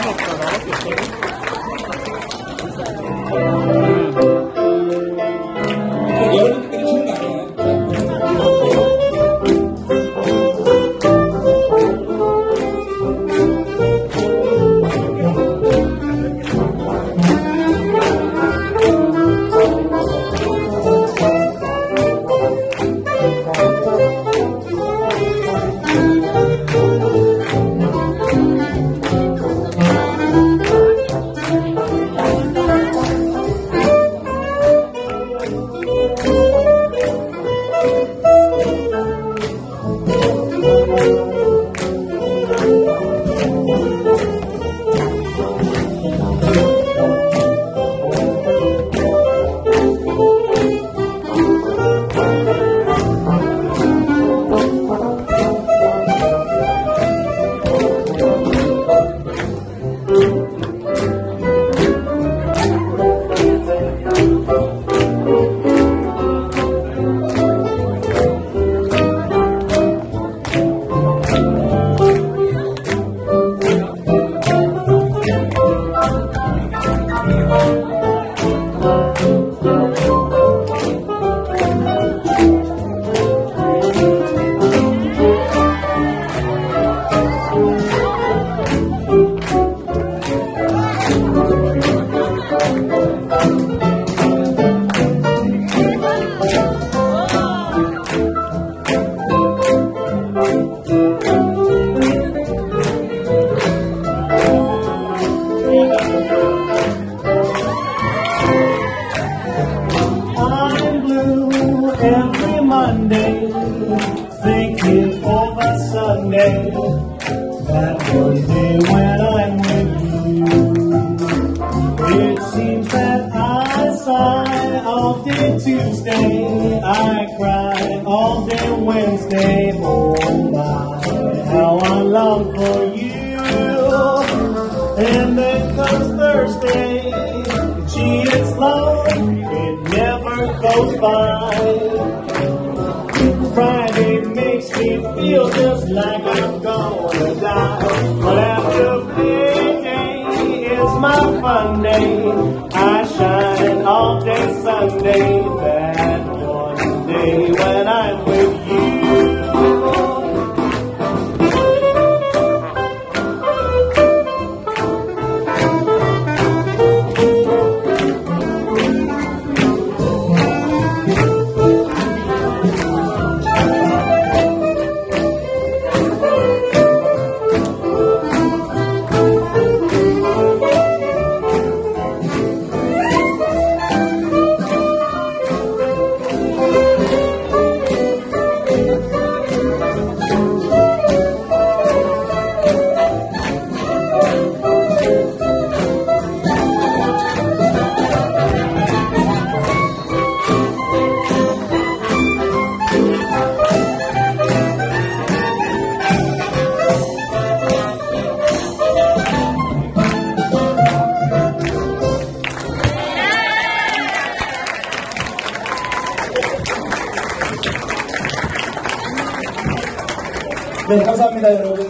여러분들끼리 주는 거 아니에요? Every Monday, thinking over Sunday, that one day when I'm with you. It seems that I sigh all day Tuesday, I cry all day Wednesday. Oh my, how I long for you. And then comes Thursday, gee, it's long, it never goes by. Friday makes me feel just like I'm gonna die. But after midday is my fun day. I shine all day Sunday. That one day when I'm with you. 네, 감사합니다, 여러분.